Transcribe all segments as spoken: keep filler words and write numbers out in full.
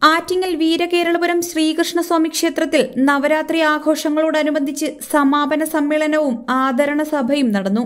ആറ്റിങ്ങൽ വീരകേരളപുരം ശ്രീകൃഷ്ണസ്വാമി ക്ഷേത്രത്തിൽ നവരാത്രി ആഘോഷങ്ങളോടനുബന്ധിച്ച് സമാപന സമ്മേളനവും ആദരണ സഭയും നടന്നു.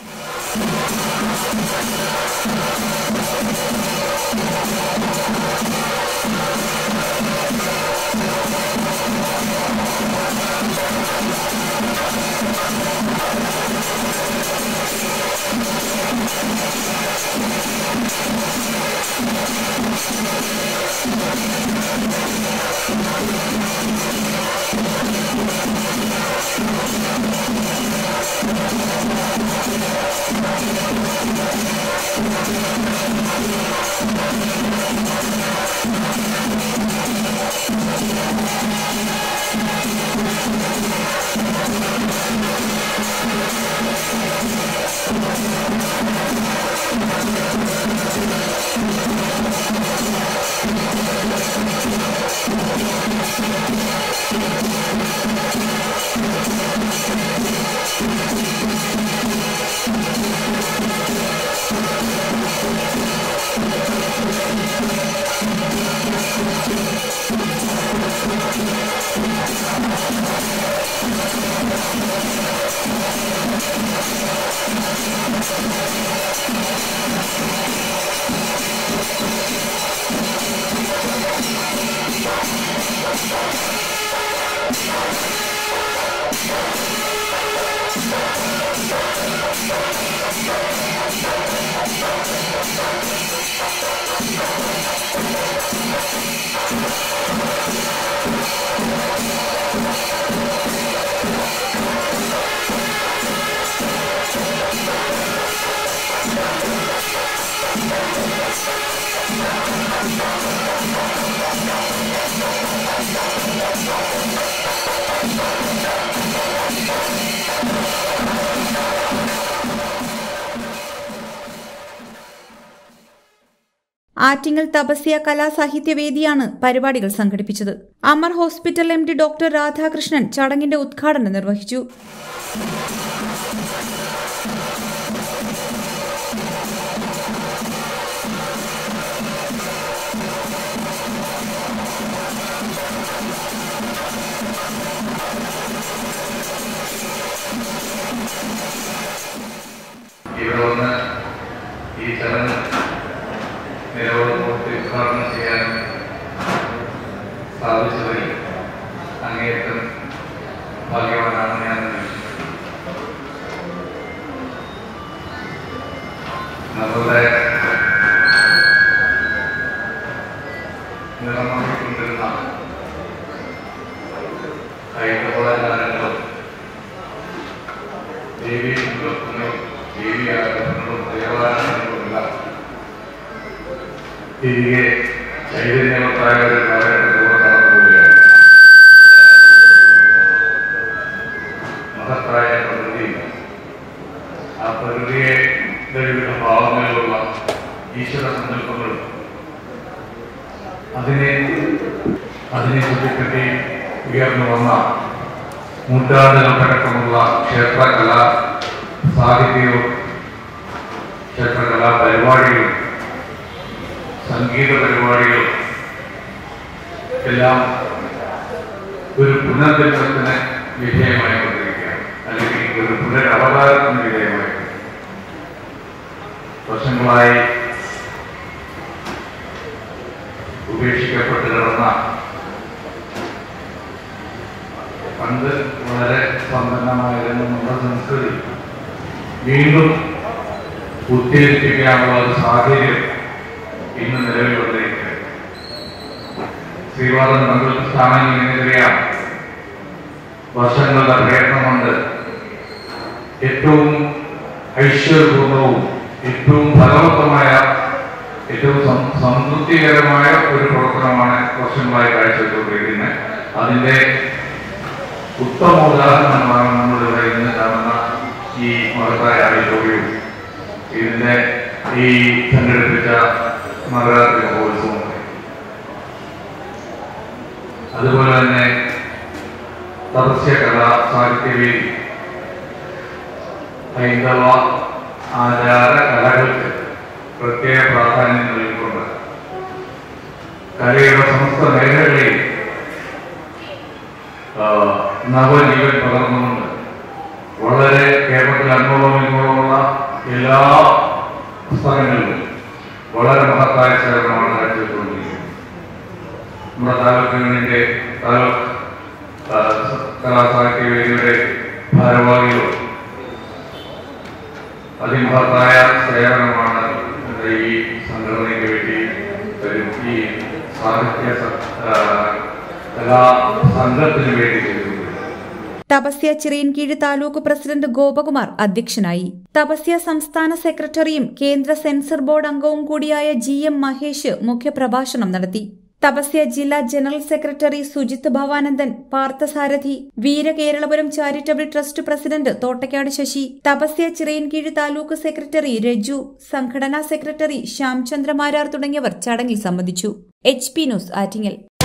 ആറ്റിങ്ങൽ തപസ്യ കലാസാഹിത്യവേദിയാണ് പരിപാടികൾ സംഘടിപ്പിച്ചത്. Amar hospital M D doctor Radhakrishnan ചടങ്ങിന്റെ ഉദ്ഘാടനം നിർവഹിച്ചു. ഈ ചടങ്ങ് നിരവധി ഉദ്ഘാടനം ചെയ്യാനും സാധിച്ചതിൽ അങ്ങേയറ്റം ഭാഗ്യവാനാണ് ഞാൻ. നമ്മളുടെ നിലനിർത്തിക്കൊണ്ടിരുന്ന ഹൈദരാബാദും ദേവീ സങ്കല്പങ്ങളും ദേവീ ആരാധനകളും ദേവാലയങ്ങളുമെല്ലാം തിരികെ ചൈതന്യവത്തായ ഒരു കാലഘട്ടത്തിലൂടെ കടന്നുപോവുകയാണ്. മഹത്തായ പ്രകൃതി, ആ പ്രകൃതിയെ വിവിധ ഭാവങ്ങളിലുള്ള ഈശ്വര സങ്കല്പങ്ങളും അതിനെ അതിനെ ചുറ്റിപ്പറ്റി ഉയർന്നു വന്ന നൂറ്റാണ്ടുകൾ പഴക്കമുള്ള ക്ഷേത്രകലാ സാഹിത്യവും ക്ഷേത്രകലാ പരിപാടികളും സംഗീത പരിപാടികൾ എല്ലാം ഒരു പുനർജന്മത്തിന് വിധേയമായിക്കൊണ്ടിരിക്കുകയാണ്, അല്ലെങ്കിൽ ഒരു പുനരവതാരത്തിന് വിധേയമായി. വർഷങ്ങളായി ഉപേക്ഷിക്കപ്പെട്ട് കിടന്ന, പണ്ട് വളരെ സമ്പന്നമായിരുന്ന നമ്മുടെ സംസ്കൃതി വീണ്ടും ഉത്തേജിപ്പിക്കാനുള്ള ഒരു സാഹചര്യം ഇന്ന് നിലവിൽ വന്നിരിക്കുന്നത്. ശ്രീവാദം മംഗളസ്ഥാനം എന്നെതിരെയാം വർഷങ്ങളുടെ പ്രയത്നം കൊണ്ട് ഏറ്റവും ഐശ്വര്യപൂർണവും ഏറ്റവും ഫലവത്തമായ ഏറ്റവും സംതൃപ്തികരമായ ഒരു പ്രവർത്തനമാണ് വർഷങ്ങളായി കാഴ്ചവെച്ചുകൊണ്ടിരിക്കുന്നത്. അതിൻ്റെ ഉത്തമ ഉദാഹരണമാണ് നമ്മളിവിടെ ഇന്ന് കാണുന്ന ഈ മഹത്തായ ആരോഗ്യവും ഇതിൻ്റെ ഈ സംഘടിപ്പിച്ച നവരാത്രി മഹോത്സവം. അതുപോലെ തന്നെ തപസ്യ കലാ സാഹിത്യവേദി ഹൈന്ദവ ആചാര കലകൾക്ക് പ്രത്യേക പ്രാധാന്യം നൽകിക്കൊണ്ട് കലയുടെ സമസ്ത മേഖലകളിൽ നവജീവൻ പകർന്നുകൊണ്ട് വളരെ കേരളത്തിൽ അങ്ങോളം ഇങ്ങോളമുള്ള എല്ലാ സ്ഥലങ്ങളിലും വളരെ മഹത്തായ സേവനമാണ് കാഴ്ചവെച്ചുകൊണ്ടിരിക്കുന്നത്. നമ്മുടെ താലൂക്ക് യൂണിയന്റെ താലൂക്ക് കലാസാഹിത്യ വേദിയുടെ ഭാരവാഹികളും അതിമഹത്തായ സേവനമാണ് ഈ സംഘടനയ്ക്ക് വേണ്ടി ഈ സാഹിത്യ കലാ സംഘത്തിന് വേണ്ടി ചെയ്തിട്ടുണ്ട്. തപസ്യ ചിറയൻകീഴ് താലൂക്ക് പ്രസിഡന്റ് ഗോപകുമാർ അധ്യക്ഷനായി. തപസ്യ സംസ്ഥാന സെക്രട്ടറിയും കേന്ദ്ര സെൻസർ ബോർഡ് അംഗവും കൂടിയായ ജി എം മഹേഷ് മുഖ്യപ്രഭാഷണം നടത്തി. തപസ്യ ജില്ലാ general secretary Sujith Bhavanandan, Parthasarathy, Veerakeralapuram charitable trust president Thottakkad Sasi, Tapasya Chirayinkeezhu taluk secretary Raju, സംഘടനാ സെക്രട്ടറി ശ്യാംചന്ദ്ര മാരാർ തുടങ്ങിയവർ ചടങ്ങിൽ സംബന്ധിച്ചു. H P news Attingal.